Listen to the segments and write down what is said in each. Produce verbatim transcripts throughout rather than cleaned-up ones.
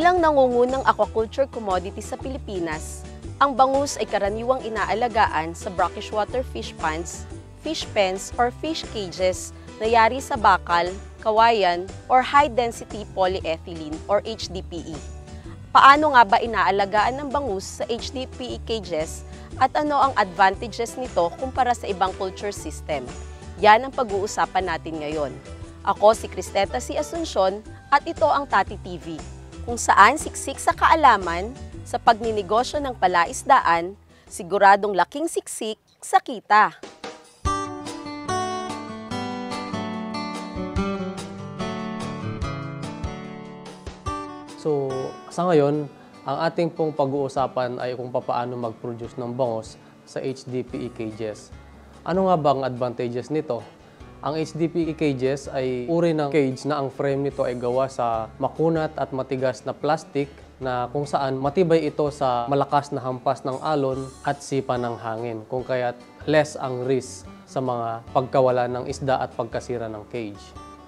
Bilang nangungunang aquaculture commodity sa Pilipinas, ang bangus ay karaniwang inaalagaan sa brackish water fish ponds, fish pens, or fish cages na yari sa bakal, kawayan, or high-density polyethylene or H D P E. Paano nga ba inaalagaan ng bangus sa H D P E cages at ano ang advantages nito kumpara sa ibang culture system? Yan ang pag-uusapan natin ngayon. Ako si Cristeta C. Asuncion at ito ang Tati T V, kung saan siksik sa kaalaman sa pagninegosyo ng palaisdaan, siguradong laking siksik sa kita. So, sa ngayon, ang ating pong pag-uusapan ay kung paano mag-produce ng bangus sa H D P E cages. Ano nga ba ang advantages nito? Ang H D P E cages ay uri ng cage na ang frame nito ay gawa sa makunat at matigas na plastic na kung saan matibay ito sa malakas na hampas ng alon at sipa ng hangin, kung kaya't less ang risk sa mga pagkawala ng isda at pagkasira ng cage.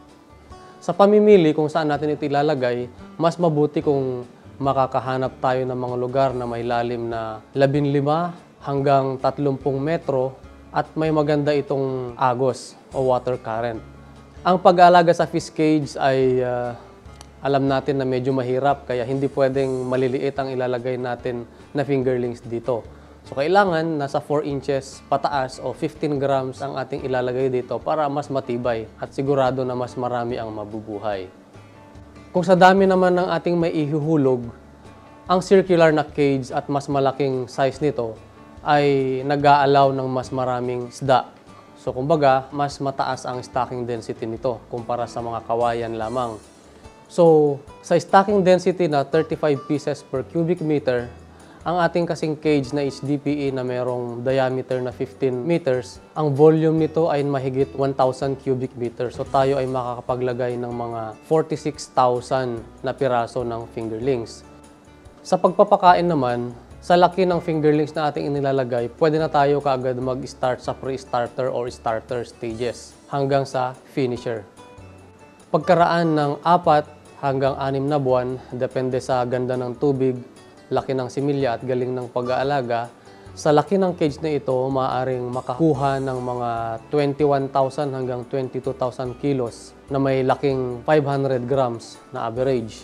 Sa pamimili kung saan natin ito ilalagay, mas mabuti kung makakahanap tayo ng mga lugar na may lalim na labing lima hanggang tatlumpung metro at may maganda itong agos o water current. Ang pag-aalaga sa fish cage ay uh, alam natin na medyo mahirap, kaya hindi pwedeng maliliit ang ilalagay natin na fingerlings dito. So kailangan nasa four inches pataas o fifteen grams ang ating ilalagay dito para mas matibay at sigurado na mas marami ang mabubuhay. Kung sa dami naman ng ating may ihuhulog, ang circular na cage at mas malaking size nito ay nag-aalaw ng mas maraming isda. So kumbaga, mas mataas ang stocking density nito kumpara sa mga kawayan lamang. So, sa stocking density na thirty-five pieces per cubic meter, ang ating kasing cage na H D P E na mayroong diameter na fifteen meters, ang volume nito ay mahigit one thousand cubic meters. So tayo ay makakapaglagay ng mga forty-six thousand na piraso ng fingerlings. Sa pagpapakain naman, sa laki ng fingerlings na ating inilalagay, pwede na tayo kaagad mag-start sa pre-starter or starter stages hanggang sa finisher. Pagkaraan ng apat hanggang anim na buwan, depende sa ganda ng tubig, laki ng similya at galing ng pag-aalaga, sa laki ng cage na ito, maaaring makakuha ng mga twenty-one thousand hanggang twenty-two thousand kilos na may laking five hundred grams na average.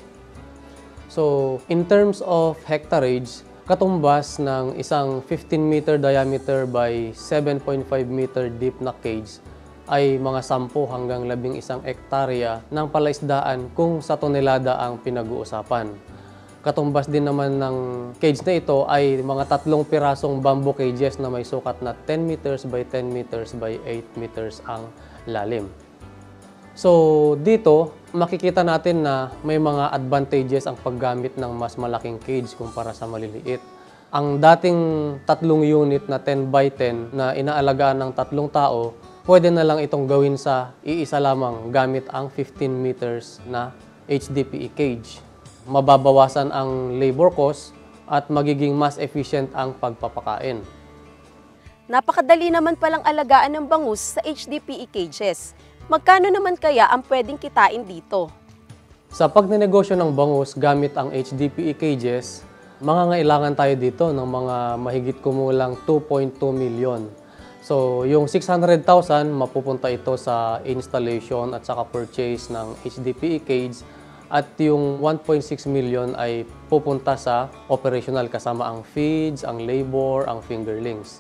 So, in terms of hectarage, katumbas ng isang fifteen meter diameter by seven point five meter deep na cage ay mga ten hanggang labing isang ektarya ng palaisdaan kung sa tonelada ang pinag-uusapan. Katumbas din naman ng cage na ito ay mga tatlong pirasong bamboo cages na may sukat na ten meters by ten meters by eight meters ang lalim. So dito, makikita natin na may mga advantages ang paggamit ng mas malaking cage kumpara sa maliliit. Ang dating tatlong unit na ten by ten na inaalagaan ng tatlong tao, pwede na lang itong gawin sa iisa lamang gamit ang fifteen meters na H D P E cage. Mababawasan ang labor cost at magiging mas efficient ang pagpapakain. Napakadali naman palang alagaan ng bangus sa H D P E cages. Magkano naman kaya ang pwedeng kitain dito? Sa pagnenegosyo ng bangus gamit ang H D P E cages, mangangailangan tayo dito ng mga mahigit kumulang two point two million. So, yung six hundred thousand, mapupunta ito sa installation at saka purchase ng H D P E cage at yung one point six million ay pupunta sa operational kasama ang feeds, ang labor, ang fingerlings.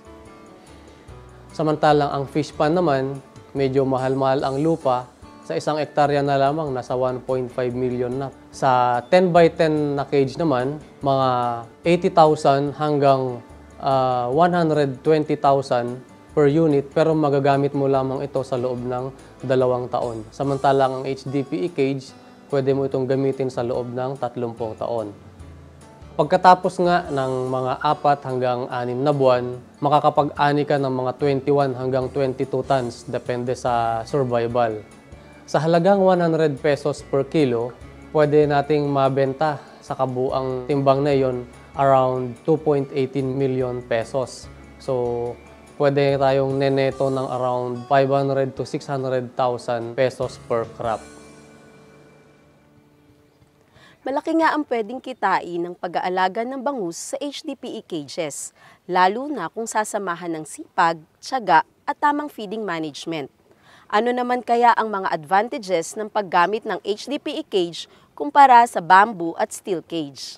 Samantalang ang fish pond naman, medyo mahal-mahal ang lupa. Sa isang ektarya na lamang, nasa one point five million na. Sa ten by ten na cage naman, mga eighty thousand hanggang uh, one hundred twenty thousand per unit, pero magagamit mo lamang ito sa loob ng dalawang taon. Samantalang ang H D P E cage, pwede mo itong gamitin sa loob ng tatlumpung taon. Pagkatapos nga ng mga apat hanggang anim na buwan, makakapag-ani ka ng mga twenty-one hanggang twenty-two tons, depende sa survival. Sa halagang one hundred pesos per kilo, pwede nating mabenta sa kabuang timbang na yon around two point one eight million pesos. So, pwede tayong neneto ng around five hundred to six hundred thousand pesos per crop. Malaki nga ang pwedeng kitain ng pag-aalaga ng bangus sa H D P E cages, lalo na kung sasamahan ng sipag, tiyaga at tamang feeding management. Ano naman kaya ang mga advantages ng paggamit ng H D P E cage kumpara sa bamboo at steel cage?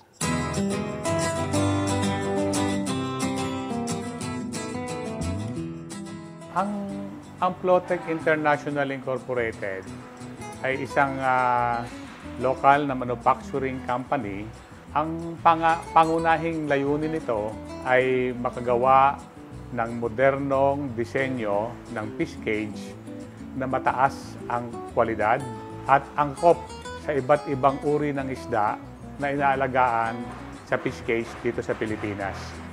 Ang ang Flowtech International Incorporated ay isang uh, local na manufacturing company. Ang panga, pangunahing layunin nito ay makagawa ng modernong disenyo ng fish cage na mataas ang kwalidad at angkop sa iba't ibang uri ng isda na inaalagaan sa fish cage dito sa Pilipinas.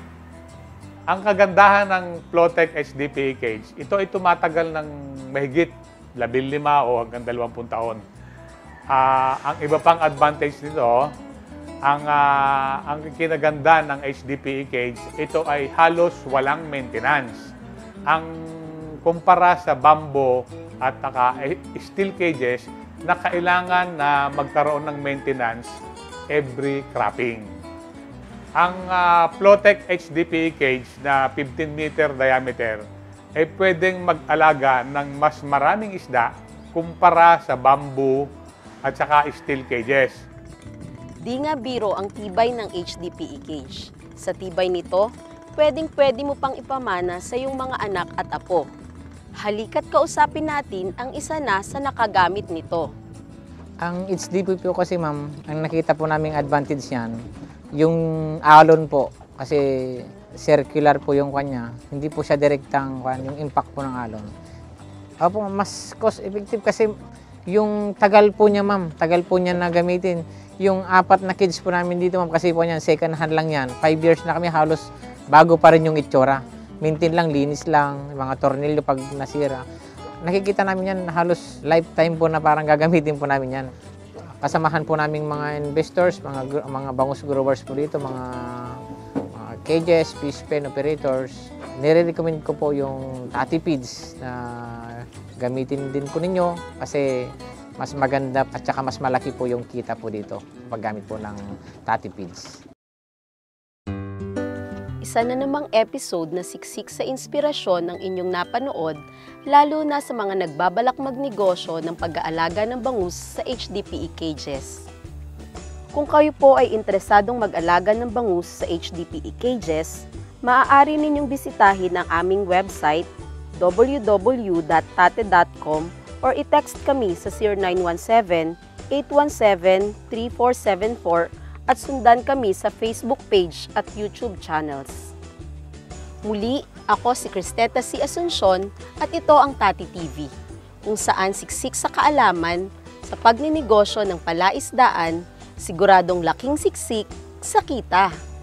Ang kagandahan ng Flowtech H D P E cage, ito ay tumatagal ng mahigit labing lima o hanggang dalawampung taon. Uh, ang iba pang advantage nito, ang, uh, ang kinaganda ng H D P E cage, ito ay halos walang maintenance. Ang kumpara sa bamboo at saka steel cages na kailangan na magkaroon ng maintenance every cropping. Ang uh, Flowtech H D P E cage na fifteen meter diameter ay pwedeng mag-alaga ng mas maraming isda kumpara sa bamboo at saka steel cages. Di nga biro ang tibay ng H D P E cage. Sa tibay nito, pwedeng-pwede mo pang ipamana sa iyong mga anak at apo. Halika't kausapin natin ang isa na sa nakagamit nito. Ang H D P E po kasi ma'am, ang nakita po naming advantage niyan, yung alon po, kasi circular po yung kanya, hindi po siya direktang yung impact po ng alon. Opo, mas cost effective kasi yung tagal po niya ma'am, tagal po niya na gamitin. Yung apat na kids po namin dito ma'am, kasi po niyan, second hand lang yan. Five years na kami, halos bago pa rin yung itsura. Maintain lang, linis lang, mga tornilyo pag nasira. Nakikita namin yan, halos lifetime po na parang gagamitin po namin yan. Kasamahan po namin mga investors, mga mga bangus growers po dito, mga, mga cages, fish pen operators. Nire-recommend ko po yung Tati Feeds na gamitin din po ninyo kasi mas maganda at saka mas malaki po yung kita po dito paggamit po ng Tati Feeds. Isa na namang episode na siksik sa inspirasyon ng inyong napanood, lalo na sa mga nagbabalak magnegosyo ng pag-aalaga ng bangus sa H D P E cages. Kung kayo po ay interesadong mag-alaga ng bangus sa H D P E cages, maaari ninyong bisitahin ang aming website w w w dot tate dot com or i-text kami sa zero nine one seven, eight one seven, three four seven four at sundan kami sa Facebook page at YouTube channels. Muli, ako si Cristeta C. Asuncion at ito ang Tati T V, kung saan siksik sa kaalaman sa pagninegosyo ng palaisdaan, siguradong laking siksik sa kita.